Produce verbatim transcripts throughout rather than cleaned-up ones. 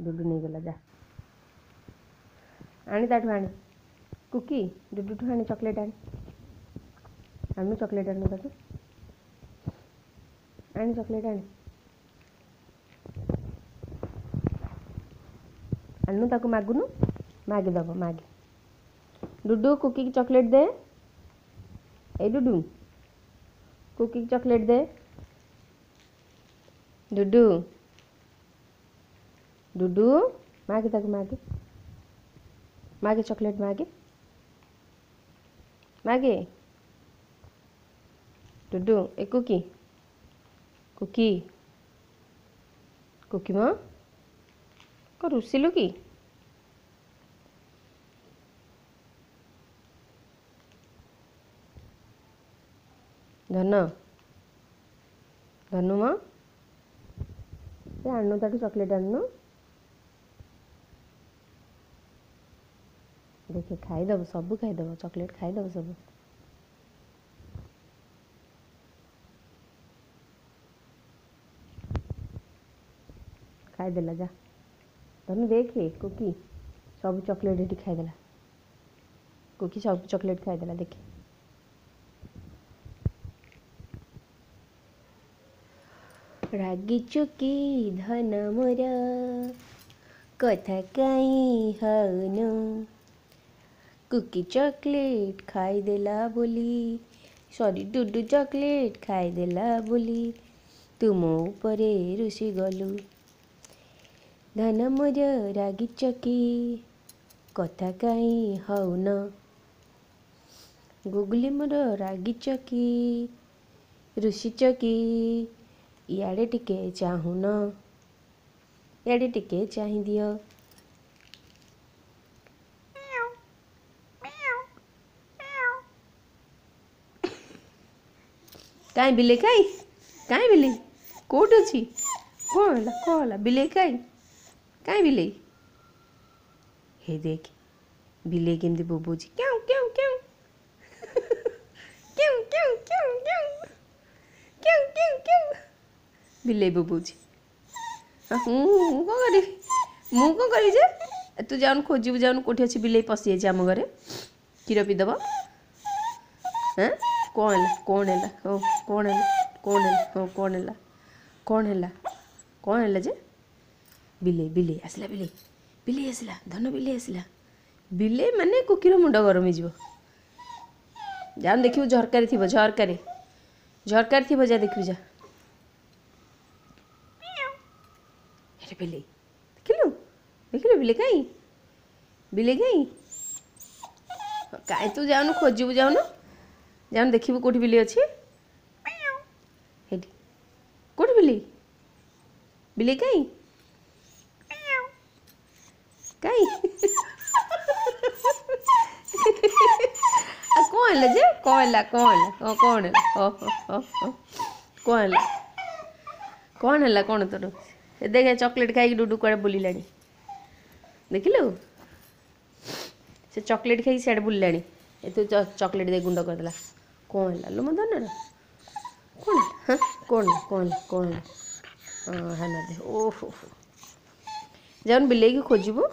डुडू नहीं गला जा आनी ताठू आनी कुकी डुडू ठू आनी चॉकलेट आनी आनु चॉकलेट आनु ताठू आनी चॉकलेट आनी आनु ताकू मागुनु मागी दब मागी डुडू कुकी की चॉकलेट दे ए डुडू कुकी की चॉकलेट दे डुडू डुडू मागे ताकू मागे मागे चॉकलेट मागे मागे डुडू ए कुकी कुकी कुकी माँ को रुसिलु की धन धनु माँ आनु ताठू चॉकलेट आनु देखिए खाईदब सब खाईदब चॉकलेट खाईदब सब खाईदेला जा धनु देखे कुकी सब चॉकलेट ये खाईदेला कुकी सब चॉकलेट खाईदेला देखे रागी चुकी धन मोर कथा कहीं हनु कुकी चॉकलेट खाईदेला बोली सॉरी डुडू चॉकलेट खाईदेला बोली तू मो उपरे रुषि गलु धन मोर रागी चकी कथा कहीं हौन गुगली मोर रागी चकी रुषि चकी इयाड़े टिके चाहुन इयाड़े टिके चाहि दियो काई बिले काई काई बिले कोट अच्छी कौन है कौन है बिले काई काई बिले हे देख बिले केमती बोबोची क्यों क्यों क्यों क्यों क्यों क्यों क्यों क्यों क्यों क्यों बिले बोबोची हूँ कौन करी मु कौन करी जे तू जाऊन खोजू जाऊन कोठी अच्छी बिले पशि जाए आम घरे क्षीर पीदब हाँ कौन है कौन है हो कौन है कौन है हो कौन है कौन है कौन है जे बिले बिले आसला बिले बिले आसला धन बिले आसला बिले माने कुकीर मुंड गरम हो जान देखियो झरकारी थी झरकारी झरकारी थी जा देखियो जा अरे बिले देखिलु देखिलु बिले कहीं बिले कहीं कहीं तू जाऊन खोजबू जाऊन जान देखिबू कोठी बिले अच्छी हेडी कोठी बिले बिले कहीं कहीं कौन है जे कौन है कौन है कौन है कौन है कौन है कौन तोर देखे चॉकलेट खाई डुडू कड़े बुलानी देखिलु से चॉकलेट खाई सियाड़े बुलानी तू चॉकलेट दे गुंड करदेला कौन है लो मदन कौन है कौन है कौन है कौन है हाँ है ना दे ओहो जान बिले की खोजबू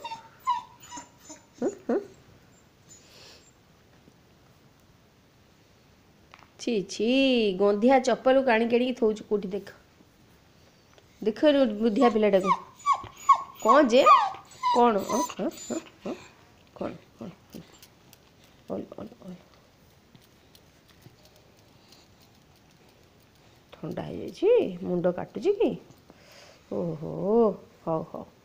छी छी गंधिया चप्पल काणी काणी थोच कोठी देख देख बुद्धिया पिलाटा को कौन जे कौन हाँ हाँ हाँ कौन कौन ओल ओल ओल ठंडा हो मुंड काटुची कि ओहो हौ हौ